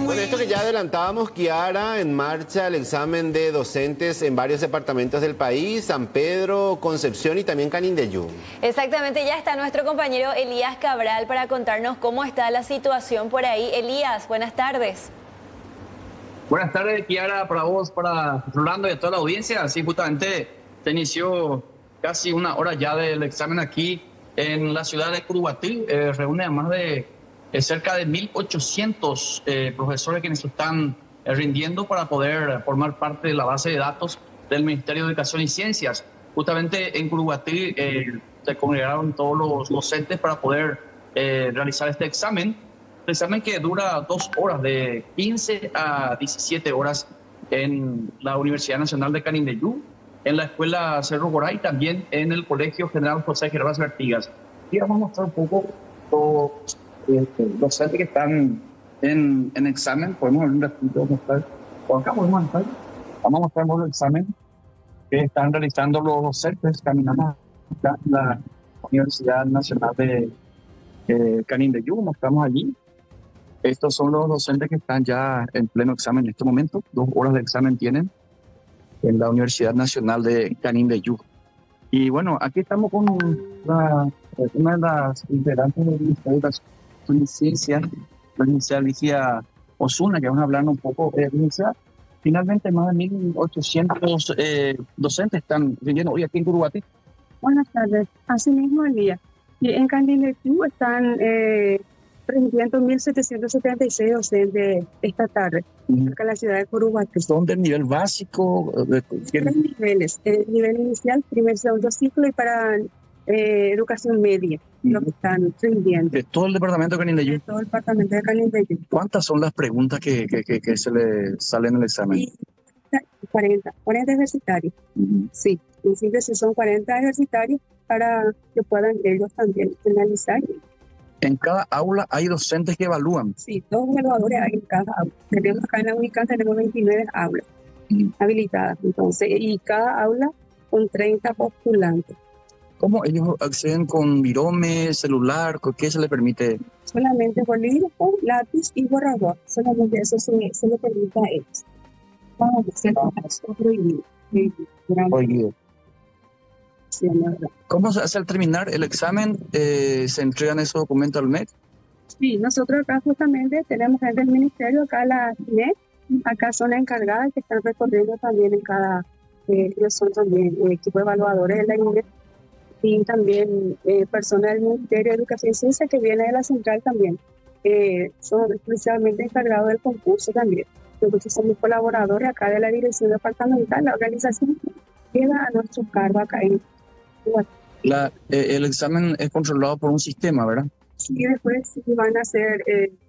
Bueno, esto que ya adelantábamos, Kiara, en marcha el examen de docentes en varios departamentos del país, San Pedro, Concepción y también Canindeyú. Exactamente, ya está nuestro compañero Elías Cabral para contarnos cómo está la situación por ahí. Elías, buenas tardes. Buenas tardes, Kiara, para vos, para Rolando y a toda la audiencia. Sí, justamente se inició casi una hora ya del examen aquí en la ciudad de Curuguatí. Reúne a más de cerca de 1.800 profesores quienes están rindiendo para poder formar parte de la base de datos del Ministerio de Educación y Ciencias. Justamente en Curuguatí se congregaron todos los docentes para poder realizar este examen. Un examen que dura 2 horas, de 15 a 17 horas en la Universidad Nacional de Canindeyú, en la Escuela Cerro Corá y también en el Colegio General José Gervasio Artigas. Y vamos a mostrar un poco los docentes que están en examen. Podemos ver un ratito mostrar. Por acá podemos mostrar. Vamos a mostrar el examen que están realizando los docentes. Caminamos acá en la Universidad Nacional de Canindeyú, mostramos allí. Estos son los docentes que están ya en pleno examen en este momento. 2 horas de examen tienen en la Universidad Nacional de Canindeyú. Y bueno, aquí estamos con una de las integrantes del Ministerio de Educación y Ciencia, la licenciada Ligia Osuna, que vamos a hablar un poco de licenciada. Finalmente, más de 1.800 docentes están viviendo hoy aquí en Curuguatí. Buenas tardes. Asimismo, Elías. Y en Canindeyú están rindiendo 1.776 docentes esta tarde, acá en la ciudad de Curuguatí. ¿Son del nivel básico? 3 niveles. El nivel inicial, primer, segundo ciclo, y para educación media, lo que están rindiendo. ¿De todo el departamento de Canindeyú? De todo el departamento de Canindeyú. ¿Cuántas son las preguntas que se le salen en el examen? 40 ejercitarios. Sí, en síntesis son 40 ejercitarios para que puedan ellos también finalizar. ¿En cada aula hay docentes que evalúan? Sí, 2 evaluadores hay en cada aula. Tenemos acá en la UNICAN, tenemos 29 aulas habilitadas. Entonces, y cada aula con 30 postulantes. ¿Cómo ellos acceden con virome, celular? ¿Qué se les permite? Solamente bolígrafo, lápiz y borrador. Solamente eso se le permite a ellos. Vamos a hacer prohibido. Prohibido. Sí, ¿Cómo se hace al terminar el examen? ¿Se entregan esos documentos al MEC? Sí, nosotros acá justamente tenemos gente del ministerio, acá la MEC, acá son las encargadas que están recorriendo también en cada, ellos son también equipo de evaluadores de la INEP y también personas del Ministerio de Educación y Ciencia que viene de la central también, son exclusivamente encargados del concurso también. Nosotros somos colaboradores acá de la dirección departamental, la organización queda a nuestro cargo acá en el examen es controlado por un sistema, ¿verdad? Sí, después van a hacer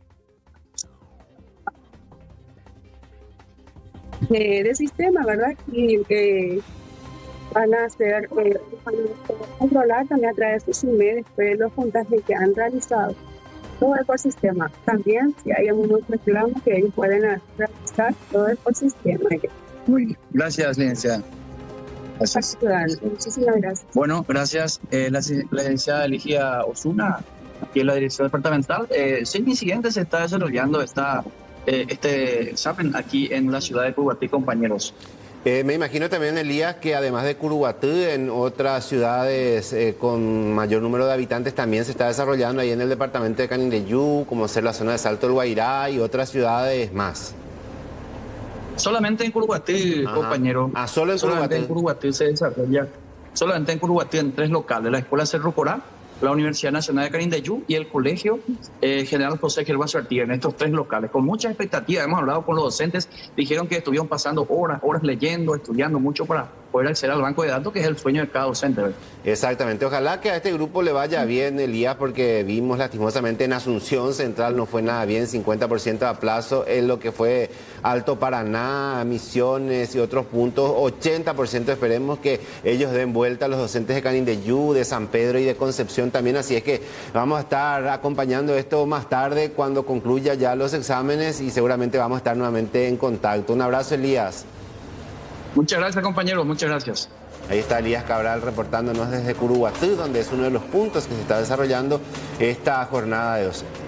de sistema, ¿verdad? Y van a hacer controlar también a través de su medio después los puntajes que han realizado. Todo es por sistema. También, si hay algunos reclamos que ellos pueden realizar, todo es por sistema. Muy bien. Gracias, licenciada. Gracias. Muchísimas gracias. Bueno, gracias. La licenciada Ligia Osuna, aquí en la dirección departamental. Sin incidentes se está desarrollando este examen aquí en la ciudad de Curuguatí, compañeros. Me imagino también, Elías, que además de Curuguatí, en otras ciudades con mayor número de habitantes también se está desarrollando ahí en el departamento de Canindeyú, como ser la zona de Salto del Guairá y otras ciudades más. Solamente en Curuguatí, compañero. Solo en Curuguatí. Solamente en Curuguatí se desarrolla. Solamente en Curuguatí, en 3 locales: la Escuela Cerro Corá, la Universidad Nacional de Canindeyú y el Colegio General José Gervasio Artigas, en estos 3 locales. Con mucha expectativa, hemos hablado con los docentes, dijeron que estuvieron pasando horas leyendo, estudiando mucho para poder acceder al banco de datos, que es el sueño de cada docente, ¿verdad? Exactamente. Ojalá que a este grupo le vaya bien, Elías, porque vimos lastimosamente en Asunción Central no fue nada bien, 50% de aplazo, en lo que fue Alto Paraná, Misiones y otros puntos, 80%. Esperemos que ellos den vuelta a los docentes de Canindeyú, de San Pedro y de Concepción también, así es que vamos a estar acompañando esto más tarde cuando concluya ya los exámenes y seguramente vamos a estar nuevamente en contacto. Un abrazo, Elías. Muchas gracias, compañeros, muchas gracias. Ahí está Elías Cabral reportándonos desde Curuguatí, donde es uno de los puntos que se está desarrollando esta jornada de docentes.